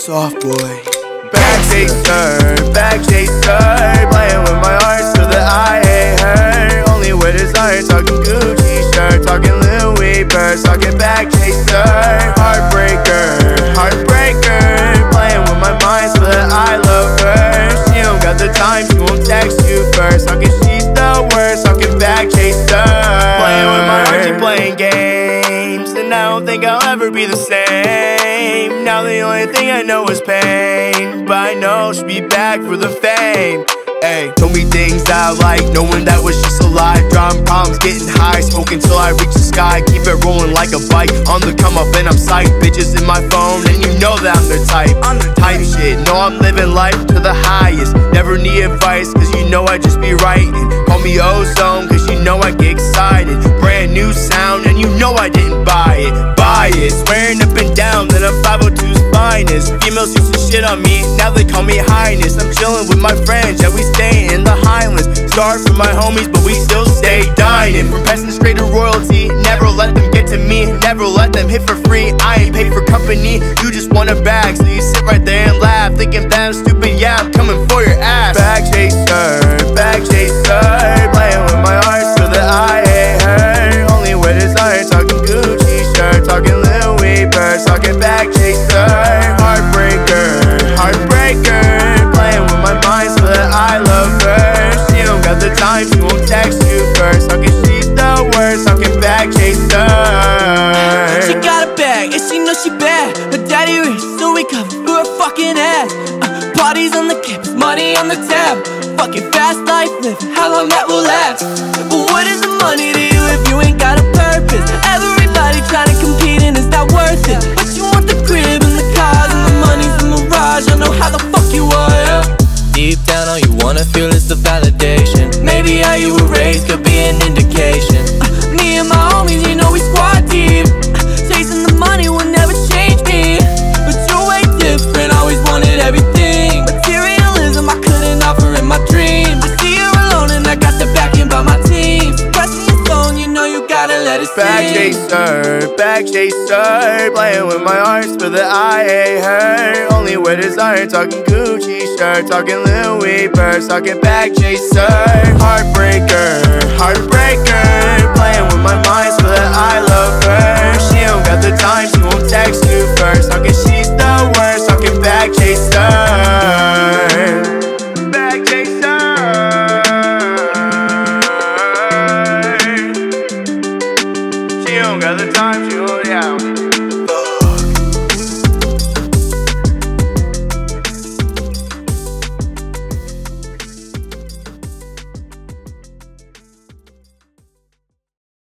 Soft boy. Back chaser, playing with my heart so that I ain't hurt. Only with desire, talking Gucci shirt, talking Louis purse, talking back chaser. Heartbreaker, playing with my mind so that I love her. She don't got the time, she won't text you first, talking she's the worst, talking back chaser. Playing with my heart, she playing games, and I don't think I'll ever be the same. Now the only thing I know is pain, but I know she'll be back for the fame. Ayy, told me things that I like, knowing that was just a lie. Drawing problems, getting high, smoking till I reach the sky. Keep it rolling like a bike, on the come up and I'm psyched. Bitches in my phone, and you know that I'm the type. Type shit, know I'm living life to the highest. Never need advice, cause you know I just be writing. Call me Ozone, cause you know I get excited. Brand new sound, and you know I didn't buy it. Swearing up and down that I'm 502's finest. Females used to shit on me, now they call me Highness. I'm chilling with my friends, yeah, we staying in the Highlands. Starved for my homies, but we still stay dining. From passing straight to royalty, never let them get to me, never let them hit for free. I ain't paid for company, you just want a bag, so you sit right there and laugh, thinking that I'm stupid, yeah, I'm coming for your ass. Back chaser, playing with my heart so that I ain't hurt. Only with desire, talking Gucci shirt, talking Louis purse, talking back chaser. Heartbreaker, playing with my mind so that I love her. She don't got the time, she won't text you first, talking she's the worst, talking back chaser. She got a bag, and she knows she bad. Her daddy rich, so we cover for her fucking ass. Parties on the campus, money on the tab. Fucking fast life living, how long that will last? But what is the money to you if you ain't got a purpose? Everybody trying to compete and it's not worth it. But you want the crib and the cars and the money's the mirage. I know how the fuck you are, yeah. Deep down all you wanna feel is the validation. Maybe how you were raised could be an indication. Me and my homies, you know we squad deep. Chasing the money will never change me, but you're way different, always wanted everything. Materialism I couldn't offer in my dreams. I see you're alone and I got the backing by my team. Pressing your phone, you know you gotta let it sing. Back chaser, playing with my heart so that I ain't hurt. Only with desire, talking Gucci shirt, talking Louis purse, talking back chaser. Heartbreaker, playing with my mind so that I love her. She don't got the time, she won't text you first, talking she's the worst, talking back chaser. Back chaser. She don't got the time, she hold out.